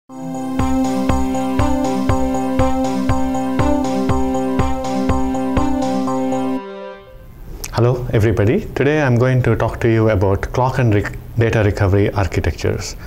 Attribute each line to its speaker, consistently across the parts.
Speaker 1: Hello everybody. Today I'm going to talk to you about clock and data recovery architectures.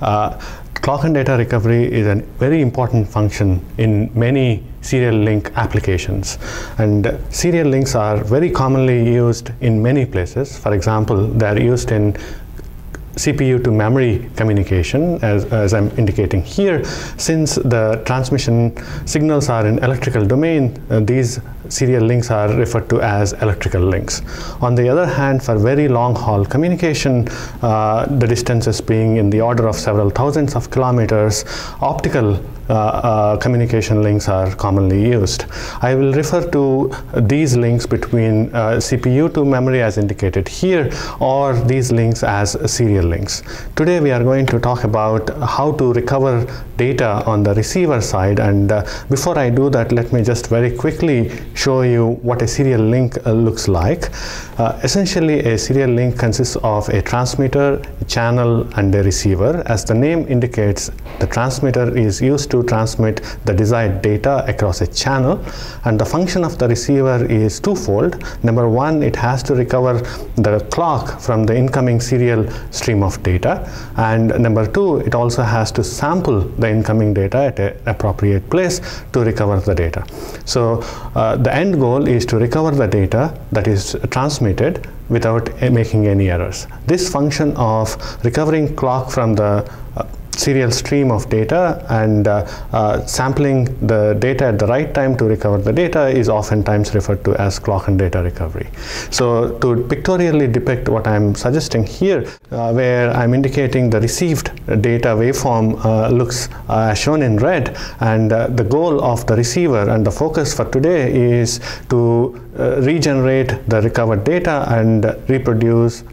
Speaker 1: Clock and data recovery is a very important function in many serial link applications, and serial links are very commonly used in many places. For example, they are used in CPU to memory communication, as I'm indicating here. Since the transmission signals are in electrical domain, these serial links are referred to as electrical links. On the other hand, for very long haul communication, the distances being in the order of several thousands of kilometers, optical communication links are commonly used. I will refer to these links between CPU to memory as indicated here, or these links as serial links. Today we are going to talk about how to recover data on the receiver side, and before I do that, let me just very quickly show you what a serial link looks like. Essentially, a serial link consists of a transmitter, a channel, and a receiver. As the name indicates, the transmitter is used to transmit the desired data across a channel, and the function of the receiver is twofold. Number one, it has to recover the clock from the incoming serial stream of data, and number two, it also has to sample the incoming data at an appropriate place to recover the data. So the end goal is to recover the data that is transmitted without making any errors. This function of recovering clock from the serial stream of data and sampling the data at the right time to recover the data is oftentimes referred to as clock and data recovery. So to pictorially depict what I'm suggesting here, where I'm indicating the received data waveform looks as shown in red, and the goal of the receiver and the focus for today is to regenerate the recovered data and reproduce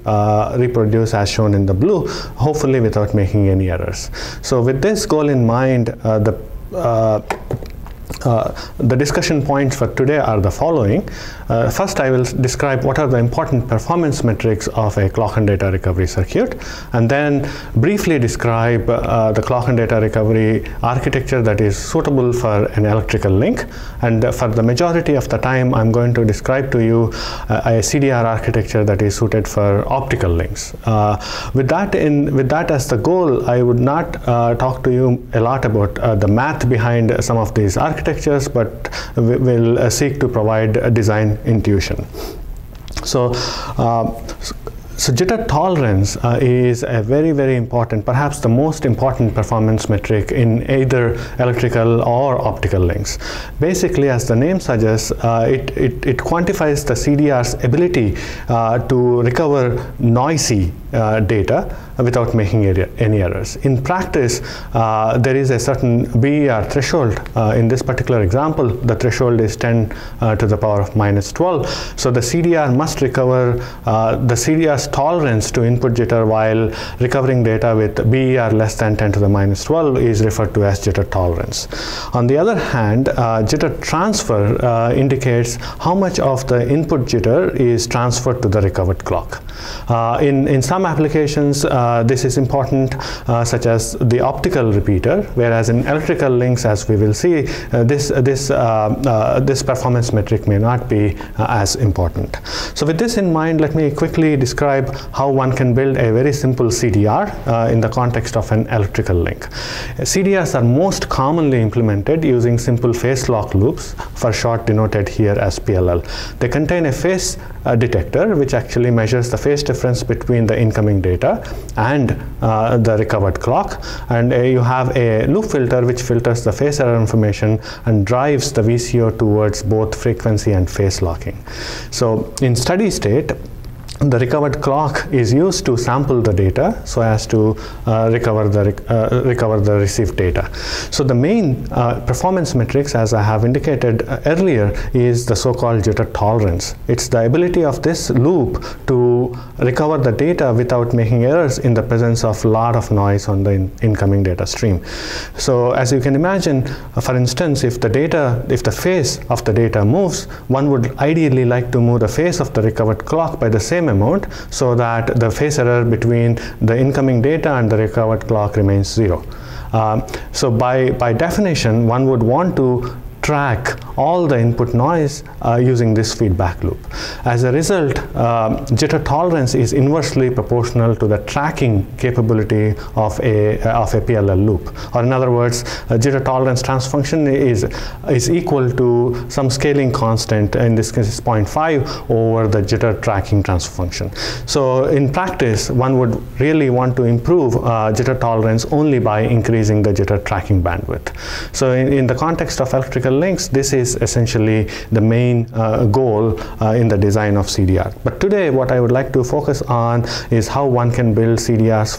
Speaker 1: as shown in the blue, hopefully without making any errors. So with this goal in mind, the discussion points for today are the following. First, I will describe what are the important performance metrics of a clock and data recovery circuit, and then briefly describe the clock and data recovery architecture that is suitable for an electrical link. And for the majority of the time, I'm going to describe to you a CDR architecture that is suited for optical links. With that as the goal, I would not talk to you a lot about the math behind some of these architectures, but we will seek to provide a design intuition. So jitter tolerance is a very, very important, perhaps the most important performance metric in either electrical or optical links. Basically, as the name suggests, it quantifies the CDR's ability to recover noisy data without making any errors. In practice, there is a certain BER threshold. In this particular example, the threshold is 10 to the power of minus 12. So the CDR must recover the CDR's tolerance to input jitter while recovering data with BER less than 10 to the minus 12 is referred to as jitter tolerance. On the other hand, jitter transfer indicates how much of the input jitter is transferred to the recovered clock. In some applications, this is important, such as the optical repeater, whereas in electrical links, as we will see, this performance metric may not be as important. So with this in mind, let me quickly describe how one can build a very simple CDR in the context of an electrical link. CDRs are most commonly implemented using simple phase lock loops, for short denoted here as PLL. They contain a phase detector which actually measures the phase difference between the incoming data and the recovered clock, and you have a loop filter which filters the phase error information and drives the VCO towards both frequency and phase locking. So in steady state, the recovered clock is used to sample the data so as to recover the received data. So the main performance metrics, as I have indicated earlier, is the so-called jitter tolerance. It's the ability of this loop to recover the data without making errors in the presence of a lot of noise on the incoming data stream. So as you can imagine, for instance, if the phase of the data moves, one would ideally like to move the phase of the recovered clock by the same amount so that the phase error between the incoming data and the recovered clock remains zero. So by definition, one would want to track all the input noise using this feedback loop. As a result, jitter tolerance is inversely proportional to the tracking capability of a PLL loop. Or in other words, a jitter tolerance transfer function is equal to some scaling constant, in this case is 0.5, over the jitter tracking transfer function. So in practice, one would really want to improve jitter tolerance only by increasing the jitter tracking bandwidth. So in the context of electrical links, this is essentially the main goal in the design of CDR. But today what I would like to focus on is how one can build CDRs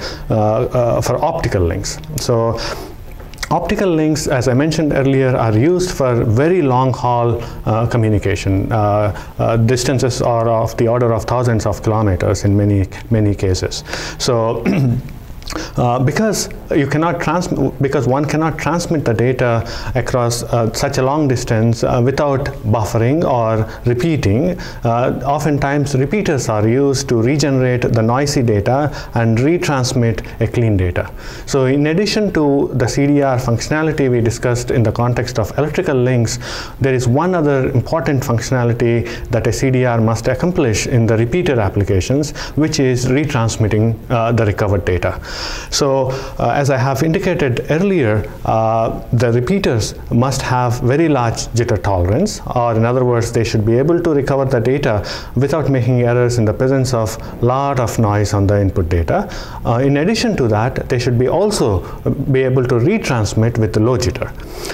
Speaker 1: for optical links. So optical links, as I mentioned earlier, are used for very long haul communication. Distances are of the order of thousands of kilometers in many cases. So because one cannot transmit the data across such a long distance without buffering or repeating, oftentimes repeaters are used to regenerate the noisy data and retransmit a clean data. So in addition to the CDR functionality we discussed in the context of electrical links, there is one other important functionality that a CDR must accomplish in the repeater applications, which is retransmitting the recovered data. So as I have indicated earlier, the repeaters must have very large jitter tolerance, or in other words, they should be able to recover the data without making errors in the presence of lot of noise on the input data. In addition to that, they should also be able to retransmit with low jitter.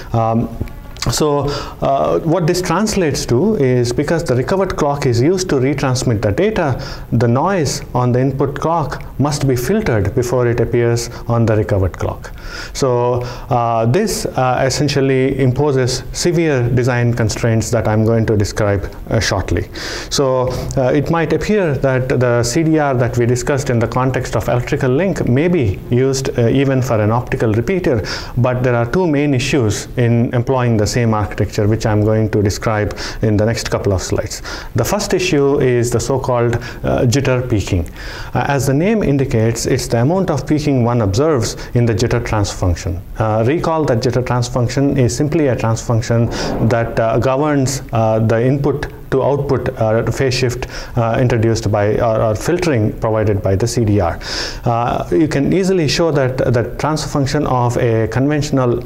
Speaker 1: So what this translates to is, because the recovered clock is used to retransmit the data, the noise on the input clock must be filtered before it appears on the recovered clock. So this essentially imposes severe design constraints that I'm going to describe shortly. So it might appear that the CDR that we discussed in the context of electrical link may be used even for an optical repeater, but there are two main issues in employing the same architecture, which I'm going to describe in the next couple of slides. The first issue is the so-called jitter peaking. As the name indicates, it's the amount of peaking one observes in the jitter transfer function. Recall that jitter transfer function is simply a transfer function that governs the input to output phase shift introduced by or filtering provided by the CDR. You can easily show that the transfer function of a conventional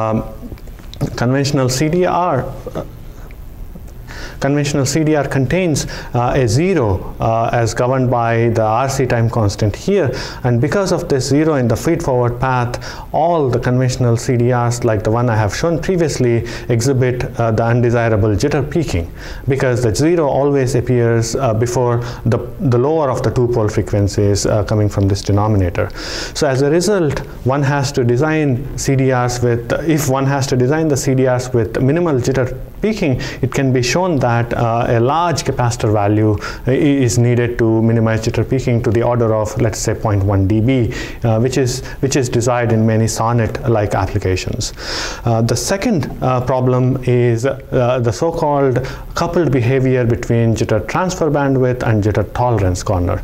Speaker 1: CDR contains a 0 as governed by the RC time constant here, and because of this 0 in the feed-forward path, all the conventional CDRs, like the one I have shown previously, exhibit the undesirable jitter peaking, because the 0 always appears before the lower of the two-pole frequencies coming from this denominator. So as a result, one has to design CDRs with, if one has to design the CDRs with minimal jitter peaking, it can be shown that a large capacitor value is needed to minimize jitter peaking to the order of, let's say, 0.1 dB, which is desired in many SONET-like applications. The second problem is the so-called coupled behavior between jitter transfer bandwidth and jitter tolerance corner.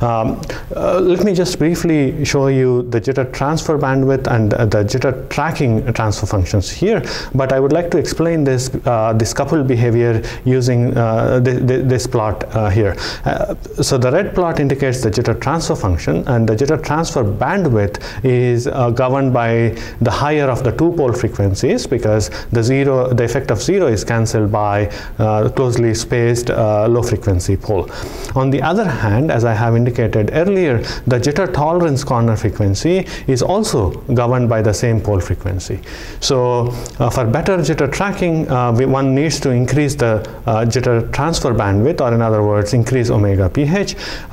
Speaker 1: Let me just briefly show you the jitter transfer bandwidth and the jitter tracking transfer functions here, but I would like to explain this coupled behavior using this plot here. So the red plot indicates the jitter transfer function, and the jitter transfer bandwidth is governed by the higher of the two-pole frequencies, because the effect of 0 is cancelled by closely spaced low frequency pole. On the other hand, as I have indicated earlier, the jitter tolerance corner frequency is also governed by the same pole frequency. So for better jitter tracking, one needs to increase the jitter transfer bandwidth, or in other words, increase omega pH,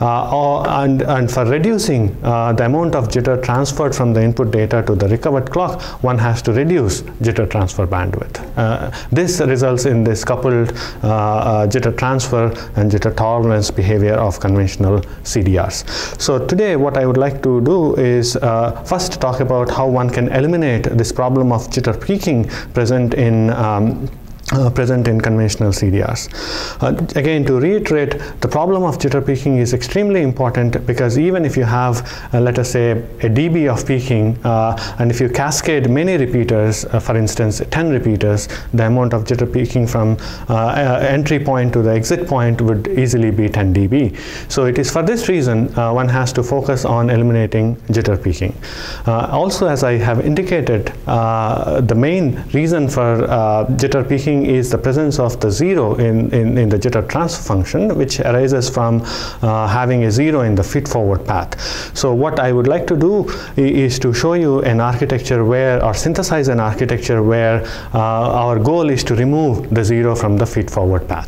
Speaker 1: and for reducing the amount of jitter transferred from the input data to the recovered clock, one has to reduce jitter transfer bandwidth. This results in this coupled jitter transfer and jitter tolerance behavior of conventional CDRs. So today what I would like to do is first talk about how one can eliminate this problem of jitter peaking present in present in conventional CDRs. Again, to reiterate, the problem of jitter peaking is extremely important, because even if you have, let us say, a dB of peaking, and if you cascade many repeaters, for instance 10 repeaters, the amount of jitter peaking from entry point to the exit point would easily be 10 dB. So it is for this reason one has to focus on eliminating jitter peaking. Also, as I have indicated, the main reason for jitter peaking is the presence of the zero in the jitter transfer function, which arises from having a zero in the feed-forward path. So what I would like to do is to show you an architecture where, or synthesize an architecture where our goal is to remove the zero from the feed-forward path.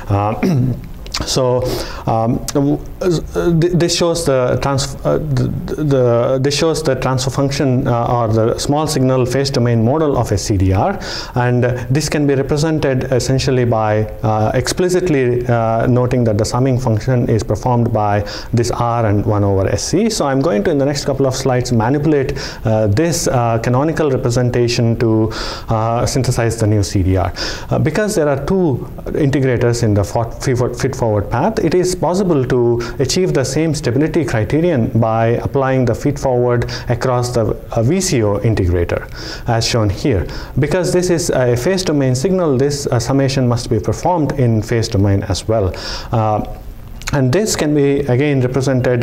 Speaker 1: So this shows the transfer function or the small signal phase domain model of a CDR, and this can be represented essentially by explicitly noting that the summing function is performed by this R and 1 over SC. So I'm going to, in the next couple of slides, manipulate this canonical representation to synthesize the new CDR. Because there are two integrators in the feed-forward path, it is possible to achieve the same stability criterion by applying the feed-forward across the VCO integrator, as shown here. Because this is a phase domain signal, this summation must be performed in phase domain as well. And this can be again represented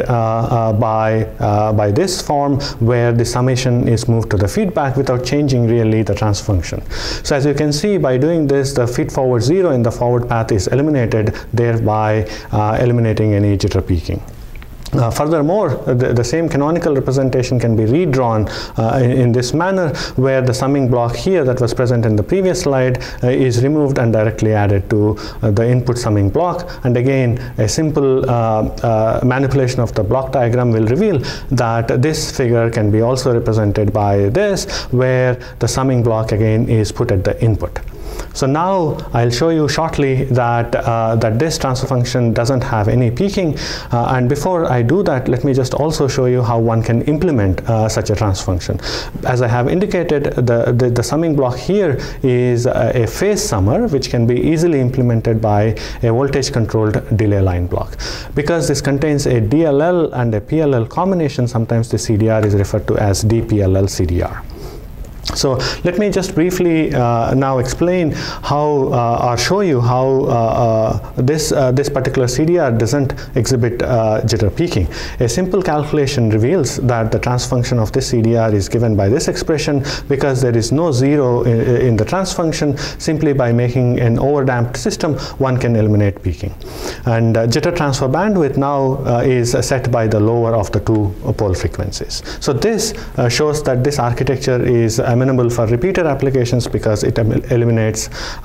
Speaker 1: by this form, where the summation is moved to the feedback without changing really the transfer function. So as you can see, by doing this, the feed-forward zero in the forward path is eliminated, thereby eliminating any jitter peaking. Furthermore, the same canonical representation can be redrawn in this manner, where the summing block here that was present in the previous slide is removed and directly added to the input summing block. And again, a simple manipulation of the block diagram will reveal that this figure can be also represented by this, where the summing block again is put at the input. So now I'll show you shortly that this transfer function doesn't have any peaking, and before I do that, let me just also show you how one can implement such a transfer function. As I have indicated, the summing block here is a phase summer, which can be easily implemented by a voltage controlled delay line block. Because this contains a DLL and a PLL combination, sometimes the CDR is referred to as DPLL CDR. So let me just briefly now explain how, or show you how this particular CDR doesn't exhibit jitter peaking. A simple calculation reveals that the transfer function of this CDR is given by this expression, because there is no zero in the transfer function. Simply by making an overdamped system, one can eliminate peaking. And jitter transfer bandwidth now is set by the lower of the two pole frequencies. So this shows that this architecture is amenable for repeater applications, because it eliminates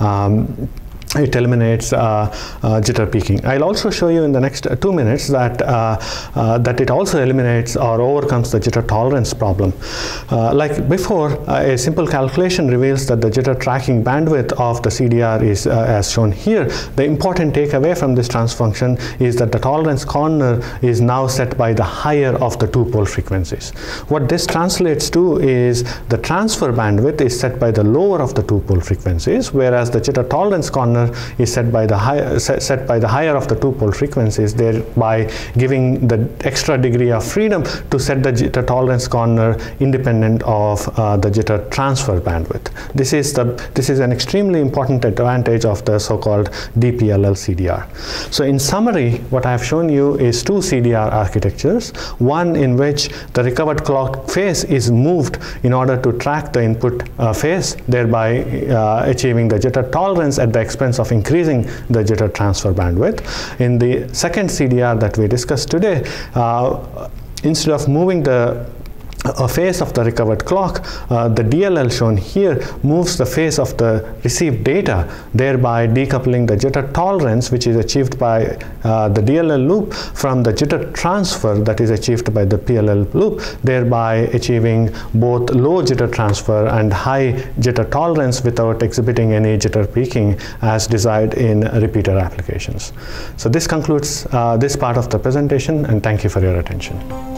Speaker 1: jitter peaking. I'll also show you in the next 2 minutes that that it also eliminates or overcomes the jitter tolerance problem. Like before, a simple calculation reveals that the jitter tracking bandwidth of the CDR is as shown here. The important takeaway from this transfer function is that the tolerance corner is now set by the higher of the two pole frequencies. What this translates to is the transfer bandwidth is set by the lower of the two pole frequencies, whereas the jitter tolerance corner is set by the higher of the two pole frequencies, thereby giving the extra degree of freedom to set the jitter tolerance corner independent of the jitter transfer bandwidth. This is an extremely important advantage of the so-called DPLL CDR. So in summary, what I have shown you is two CDR architectures, one in which the recovered clock phase is moved in order to track the input phase, thereby achieving the jitter tolerance at the expense of increasing the jitter transfer bandwidth. In the second CDR that we discussed today, instead of moving the phase of the recovered clock, the DLL shown here moves the phase of the received data, thereby decoupling the jitter tolerance, which is achieved by the DLL loop, from the jitter transfer that is achieved by the PLL loop, thereby achieving both low jitter transfer and high jitter tolerance without exhibiting any jitter peaking as desired in repeater applications. So this concludes this part of the presentation, and thank you for your attention.